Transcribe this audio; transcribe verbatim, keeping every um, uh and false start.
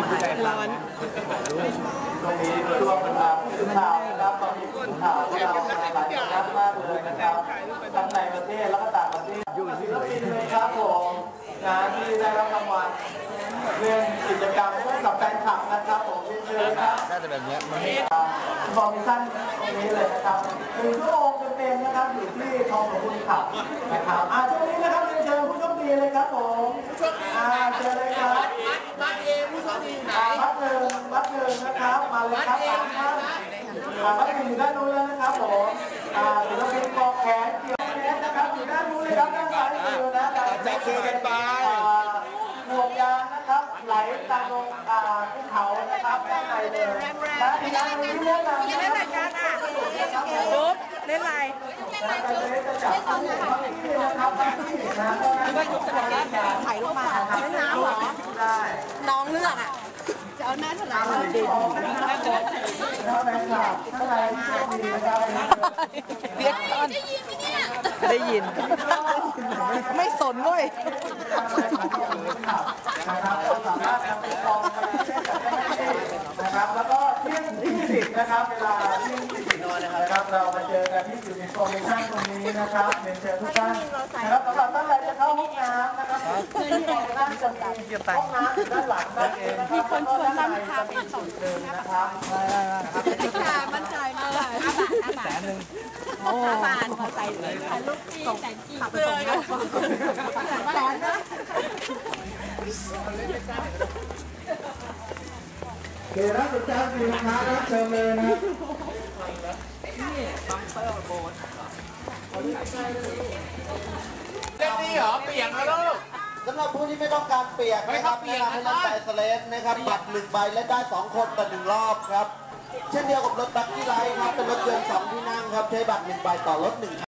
ร้อนตรงนี้ช่วงเวลาผู้ข่าวนะครับตอนนี้ผู้ข่าวของเราหลายสำนักมากเลยนะครับทั้งในประเทศและก็ต่างประเทศอยู่ศิลปินเลยครับผมงานที่ได้รับรางวัลเรื่องกิจกรรมร่วมกับแฟนคลับนะครับผมเชิญครับน่าจะแบบนี้มันไม่ฟอร์มิชั่นตรงนี้เลยนะครับหนึ่งชั่วโมงเต็มๆนะครับอยู่ที่ทองของคุณขับนะครับอ่าช่วงนี้นะครับเรียนเชิญผู้โชคดีเลยครับผมอ่าเชิญเลยครับบัตรเองผู้โชคดีไหนบัตรหนึ่งบัตรหนึ่งนะครับมาเลยครับสามท่านอ่าบัตรหนึ่งอยู่ด้านนู้นแล้วนะครับผมอ่าศิลปินกองแขนเกี่ยวแขนนะครับอยู่ด้านนู้นเลยครับด้านซ้ายมือนะจะเคกันไปหมวกยางนะครับไหลตามลงอ่าภูเขานะครับด้านในเลยนะที่ด้านนู้นเรื่องอะไรเล่นอะไรกันอ่ะลุกเล่นอะไรถ่ายรูปมาเล่นน้ำเหรอน้องเลือกอ่ะจะเอาหน้าฉลามดิเรียกต้นได้ยินไม่สนด้วยนะครับแล้วก็เที่ยงยี่สิบนะครับเวลาเที่ยงยี่สิบนะครับเรามาเจอกันที่อยู่ในโซนชั่นตรงนี้นะครับเรียนเชิญทุกท่านนะครับสำหรับท่านใดจะเข้าห้องน้ำนะครับที่ท่านจะมีห้องน้ำด้านหลังนั่นเองนะครับคนชวนเราพาไปสองเดินนะครับไม่ค่ะมั่นใจมากเลยห้าบาทห้าบาทแสนหนึ่งโอ้บาทพอใจเลยถ่ายรูปที่แสนกี่ขับไปส่งแล้วแสนนะเกล้าสุดจ้าสีนะคะรับเชิญเลยนะเล่นนี่เหรอเปียกนะลูกสำหรับผู้ที่ไม่ต้องการเปียกนะครับแนะนำให้เล่นใบสเลสนะครับบัตรหนึ่งใบและได้สองคนต่อหนึ่งรอบครับเช่นเดียวกับรถบัคกี้ไลท์ครับเป็นรถยนต์สองที่นั่งครับใช้บัตรหนึ่งใบต่อรถหนึ่ง